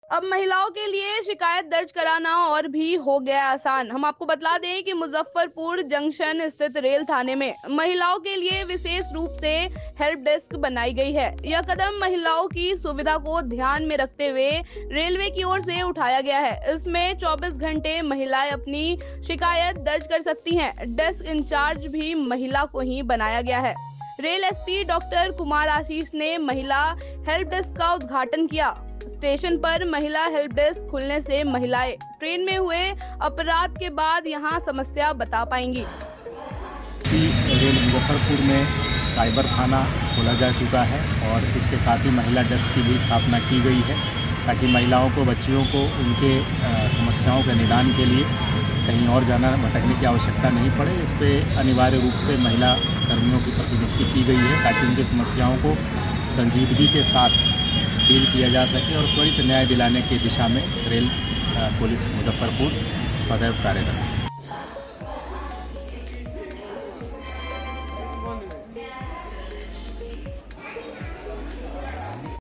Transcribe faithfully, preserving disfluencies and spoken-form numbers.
अब महिलाओं के लिए शिकायत दर्ज कराना और भी हो गया आसान। हम आपको बतला दें कि मुजफ्फरपुर जंक्शन स्थित रेल थाने में महिलाओं के लिए विशेष रूप से हेल्प डेस्क बनाई गई है। यह कदम महिलाओं की सुविधा को ध्यान में रखते हुए रेलवे की ओर से उठाया गया है। इसमें चौबीस घंटे महिलाएं अपनी शिकायत दर्ज कर सकती हैं। डेस्क इंचार्ज भी महिला को ही बनाया गया है। Rail SP doctor Kumar Ashish ने महिला हेल्प डेस्क का उद्घाटन किया। स्टेशन पर महिला हेल्प डेस्क खुलने से महिलाएं ट्रेन में हुए अपराध के बाद यहां समस्या बता पाएंगी। रेल मुजफ्फरपुर में साइबर थाना खोला जा चुका है और इसके साथ ही महिला डेस्क की भी स्थापना की गई है ताकि महिलाओं को, बच्चियों को उनके समस्याओं के निदान के लिए कहीं और जाना भटकने की आवश्यकता नहीं पड़े। इस पर अनिवार्य रूप से महिला कर्मियों की प्रतिनियुक्ति की गई है ताकि उनकी समस्याओं को संजीदगी के साथ डील किया जा सके और त्वरित न्याय दिलाने की दिशा में रेल पुलिस मुजफ्फरपुर सदैव कार्यरत है।